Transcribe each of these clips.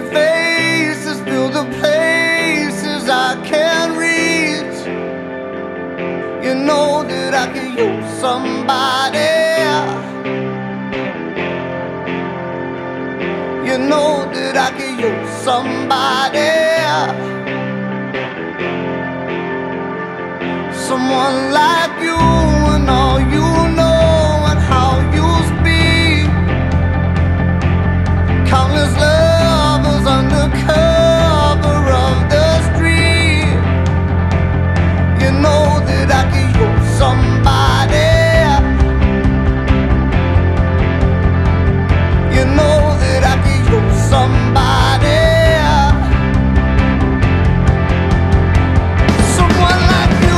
faces fill the places I can't reach. You know that I could use somebody. You know that I could use somebody. Someone like you and all you know and how you speak. Countless lovers under cover of the street. You know that I could use somebody. You know that I could use somebody. Someone like you.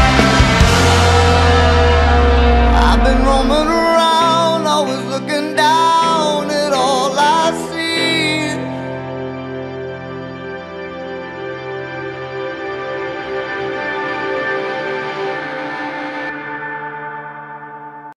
Looking down